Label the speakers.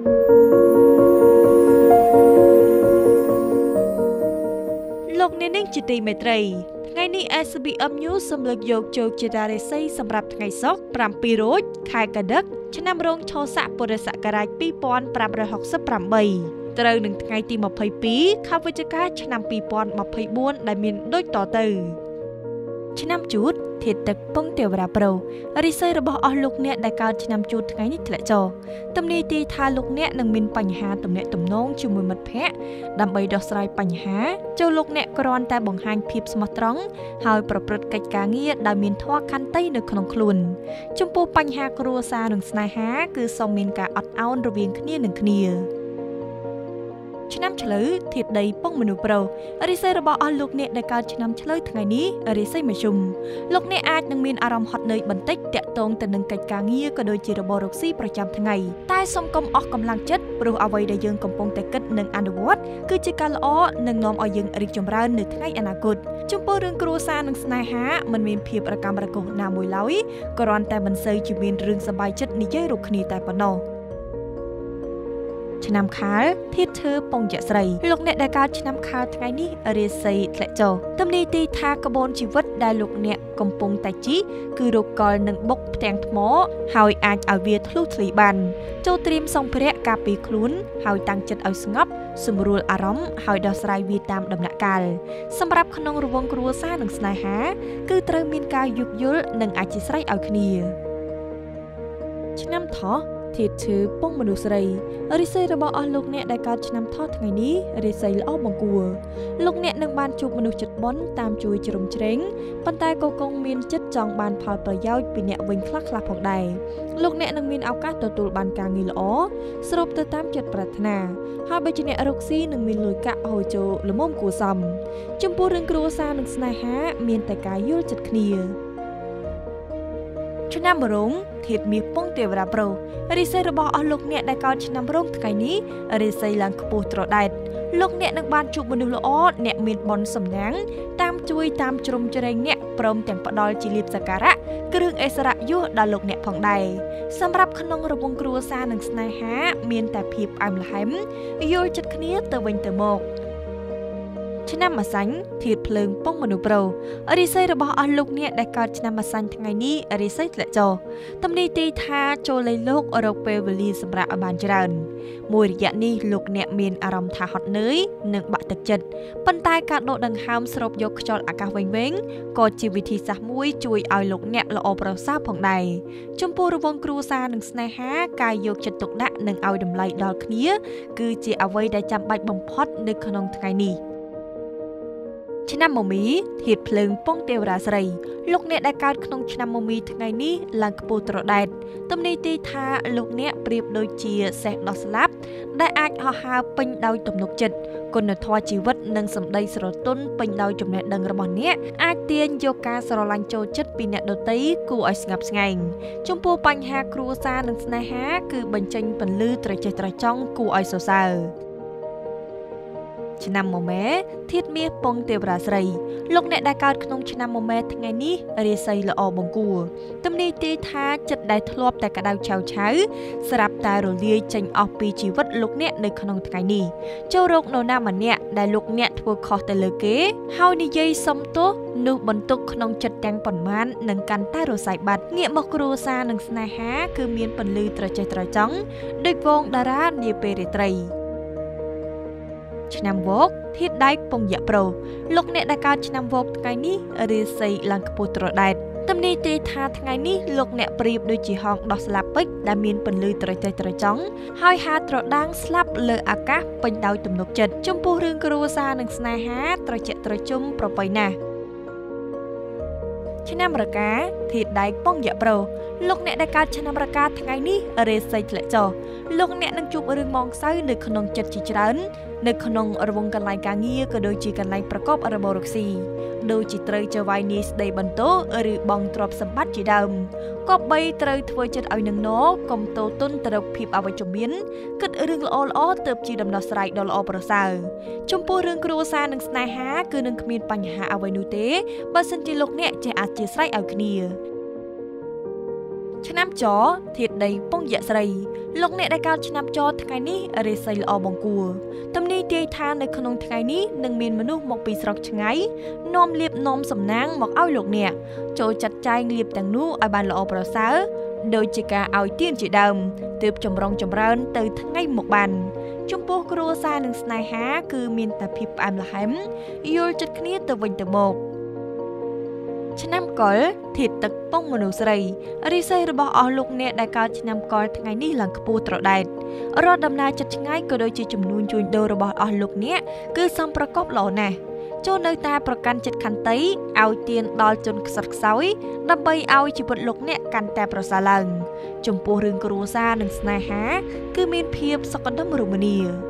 Speaker 1: លោកអ្នកនាងជាទីមេត្រីថ្ងៃនេះ SBM News សម្លឹកយកជោគជតារាសីសម្រាប់ថ្ងៃសុក្រ7រោចខែកដឹកឆ្នាំរោងឆោស័កពុរសករាជ2568ត្រូវនឹងថ្ងៃទី22ខែវិច្ឆិកាឆ្នាំ2024ដែលមានដូចតទៅឆ្នាំជូតធាតុទឹកពងទេវរាប្រូរិស័យរបស់អស់លោកអ្នកដែលកើតឆ្នាំជូតថ្ងៃនេះធ្លាក់ចុះទំនាយទីថាលោកអ្នកនឹងមានបញ្ហាទំនាក់ទំនងជាមួយមិត្តភ័ក្តិដើម្បីដោះស្រាយបញ្ហាចូលលោកអ្នកគ្រាន់តែបង្ហាញភាពស្មោះត្រង់ហើយប្រព្រឹត្តកិច្ចការងារដែលមានធម៌ខន្តីនៅក្នុងខ្លួនចំពោះបញ្ហាគ្រួសារនិងស្នេហាគឺសូមមានការអត់ឱនរវាងគ្នានឹងគ្នាឆ្នាំឆ្លូវធាតុដីពងមនុស្សប្រុសរិស័យរបស់អស់លោកអ្នកដែលកើតឆ្នាំឆ្លូវថ្ងៃនេះរិស័យមធ្យមលោកអ្នកអាចនឹងមានអារម្មណ៍ហត់នឿយបន្តិចតាក់ទងទៅនឹងកិច្ចការងារក៏ដូចជារបររកស៊ីប្រចាំថ្ងៃតែសូមកុំអស់កម្លាំងចិត្តព្រោះអ្វីដែលយើងកំពុងតែគិតនិងអនុវត្តគឺជាការល្អនិងនាំឲ្យយើងរីកចម្រើននៅថ្ងៃអនាគតចំពោះរឿងគ្រួសារនិងស្នេហាមិនមានភាពរកាំរកូសណាមួយឡើយគ្រាន់តែមិនសូវជាមានរឿងសប្បាយចិត្តនិយាយរកគ្នាតែប៉ុណ្ណោះឆ្នាំខាលធាតុឈើពងយក្សស្រីលោកអ្នកដែលកើតឆ្នាំខាលថ្ងៃនេះរាសីធ្លាក់ចុះទំនាយទីថាក្បូនជីវិតដែលលោកអ្នកកំពុងតែជិះគឺរកលនឹងបុកផ្ទាំងថ្មហើយអាចឲ្យវាធ្លុះធ្លាយបានចូលត្រៀមសម្ភារៈការពារខ្លួនហើយតាំងចិត្តឲ្យស្ងប់សម្រួលអារម្មណ៍ហើយដោះស្រាយវាតាមដំណាក់កាលសម្រាប់ក្នុងរង្វង់គ្រួសារនិងស្នេហាគឺត្រូវមានការយោគយល់និងអធ្យាស្រ័យឲ្យគ្នាឆ្នាំថោះធាតុឈើពងមនុស្សស្រីរិស័យរបស់អស់លោកអ្នកដែលកើតឆ្នាំថោះថ្ងៃនេះរិស័យល្អបង្គួរលោកអ្នកនឹងបានជួបមនុស្សចិត្តបុណ្យតាមជួយជ្រោមជ្រែងប៉ុន្តែក៏គង់មានចិត្តចង់បានផលប្រយោជន៍ពីអ្នកវិញខ្លះៗផងដែរលោកអ្នកនឹងមានឱកាសទទួលបានការងារល្អស្របទៅតាមចិត្តប្រាថ្នាហើយបើជាអ្នករកស៊ីនឹងមានលុយកាក់ហូរចូលល្មមគួរសមចំពោះរឿងគ្រួសារនិងស្នេហាមានតែការយល់ចិត្តគ្នាឆ្នាំរោងធាតុមាសពងទេវរាប្រុសរិស័យរបស់អស់លោកអ្នកដែលកើតឆ្នាំរោងថ្ងៃនេះរិស័យឡើងខ្ពស់ត្រដែតលោកអ្នកនឹងបានជួបមនុស្សល្អអ្នកមានបុណ្យសំណាងតាមជួយតាមជ្រោមជ្រែងអ្នកព្រមទាំងផ្ដល់ជាលាភសក្ការៈគ្រឿងអិសរយសដល់លោកអ្នកផងដែរសម្រាប់ក្នុងរង្វង់គ្រួសារនិងស្នេហាមានតែភាពផ្អែមល្ហែមយល់ចិត្តគ្នាទៅវិញទៅមកឆ្នាំម្សាញ់ធាតុភ្លើងពងមនុស្សប្រុសរិស័យរបស់អស់លោកអ្នកដែលកើតឆ្នាំម្សាញ់ថ្ងៃនេះរិស័យធ្លាក់ចុះទំនាយទីថាចូលលេងលោករកពេលវេលាសម្រាប់ឲ្យបានច្រើនមួយរយៈនេះលោកអ្នកមានអារម្មណ៍ថាហត់នឿយនិងបាក់ទឹកចិត្តប៉ុន្តែការដកដង្ហើមស្រូបយកខ្យល់អាកាសវែងៗក៏ជាវិធីសាស្ត្រមួយជួយឲ្យលោកអ្នកល្អប្រសើរផងដែរចំពោះរង្វង់គ្រួសារនិងស្នេហាការយកចិត្តទុកដាក់និងឲ្យតម្លៃដល់គ្នាគឺជាអ្វីដែលចាំបាច់បំផុតនៅក្នុងថ្ងៃនេះឆ្នាំមមីធាតុភ្លើងពងទេវរាស្រីលោកអ្នកដែលកើតក្នុងឆ្នាំមមីថ្ងៃនេះឡើងខ្ពស់ត្រដែតទំនាយទីថាលោកអ្នកប្រៀបដូចជាសេះដោះស្លាប់ដែលអាចហោះហើរពេញដោយទំនុកចិត្តគុណធម៌ជីវិតនិងសម្ដីស្រទន់ពេញដោយចំណេះដឹងរបស់អ្នកអាចទាញយកការស្រឡាញ់ចូលចិត្តពីអ្នកដទៃគួរឲ្យស្ងប់ស្ងាញ់ចំពោះបញ្ហាគ្រួសារនិងស្នេហាគឺបញ្ចេញពន្លឺត្រចះត្រចង់គួរឲ្យសរសើរឆ្នាំមមែធាតុមាសពងទេវរាស្រីលោកអ្នកដែលកើតក្នុងឆ្នាំមមែថ្ងៃនេះរាសីល្អបង្គួរទំនាយទីថាចិត្តដែលធ្លាប់តែក្តៅឆៅឆៅស្រាប់តែរលាយចេញអស់ពីជីវិតលោកអ្នកនៅក្នុងថ្ងៃនេះចូលរកនរណាម្នាក់ដែលលោកអ្នកធ្វើខុសទៅលើគេហើយនិយាយសុំទោសនោះបន្ទុកក្នុងចិត្តទាំងប៉ុន្មាននឹងកាន់តែរសាយបាត់ងាកមកគ្រួសារនិងស្នេហាគឺមានពន្លឺត្រចះត្រចង់ដូចវងតារានាពេលរាត្រីឆ្នាំវោកធាតុដែកពងយក្សប្រុសលោកអ្នកដែលកើតឆ្នាំវោកថ្ងៃនេះរាសីឡើងខ្ពស់ត្រដែតទំនាយទីថាថ្ងៃនេះលោកអ្នកប្រៀបដូចជាហង្សដោះស្លាប់ពេជ្រដែលមានពន្លឺត្រចះត្រចង់ហើយហាលត្រដាងស្លាប់លើអាកាសពេញដោយទំនុកចិត្តចំពោះរឿងគ្រួសារនិងស្នេហាត្រជាក់ត្រជុំប្រពៃណាស់ឆ្នាំរកាធាតុដែកពងយក្សប្រុសលោកអ្នកដែលកើតឆ្នាំរកាថ្ងៃនេះរាសីធ្លាក់ចុះលោកអ្នកនឹងជួបរឿងម៉ងសៅនៅក្នុងចិត្តជាច្រើននៅក្នុងរង្វង់កន្លែងការងារក៏ដូចជាកន្លែងប្រកបរបររកស៊ីដូចជាត្រូវចវាយនាយស្ដីបន្ទោឬបងទ្រព្យសម្បត្តិជាដើមក៏បីត្រូវធ្វើចិត្តឲ្យនឹងណកុំតូទុនទៅរកភាពអវិជ្ជមានគិតរឿងល្អៗទើបជាដំណោះស្រាយដ៏ល្អប្រសើរចំពោះរឿងគ្រួសារនិងស្នេហាគឺនឹងគ្មានបញ្ហាអ្វីនោះទេបើសិនជាលោកអ្នកចេះអធ្យាស្រ័យឲ្យគ្នាឆ្នាំចធាតដីពងយៈស្រីលោកអ្នកដែលកើតឆ្នាំចថ្ងៃនេះរាសីល្អបង្គួរទំនីទាយថានៅក្នុងថ្ងៃនេះនឹងមានមនុស្សមកពីស្រុកឆ្ងាយនាំលៀបនាំសំណាងមកឲ្យលោកអ្នកចូលចាត់ចែងលៀបទាំងនោះឲ្យបានល្អប្រសើរដោយជាការឲ្យទានជាដើមទើបចម្រុងចម្រើនទៅថ្ងៃមុខបានចំពោះគ្រួសារនិងស្នេហាគឺមានតែភាពផ្អែមល្ហែមយល់ចិត្តគ្នាទៅវិញទៅមកឆ្នាំកុលធាតុទឹកពងមនុស្សស្រីរិស័យរបស់អស់លោកអ្នកដែលកើតឆ្នាំកុលថ្ងៃនេះឡើងខ្ពស់ត្រដែតរត់ដំណើរចិត្តឆ្ងាយក៏ដូចជាចំនួនជួញដូររបស់អស់លោកអ្នកគឺសំប្រកបល្អណាស់ចូលនៅតែប្រកាន់ចិត្តខន្តីឲ្យទានដល់ជនខ្សត់ខ្សោយដើម្បីឲ្យជីវិតលោកអ្នកកាន់តែប្រសើរឡើងចំពោះរឿងគ្រួសារនិងស្នេហាគឺមានភាពសុខដុមរមនា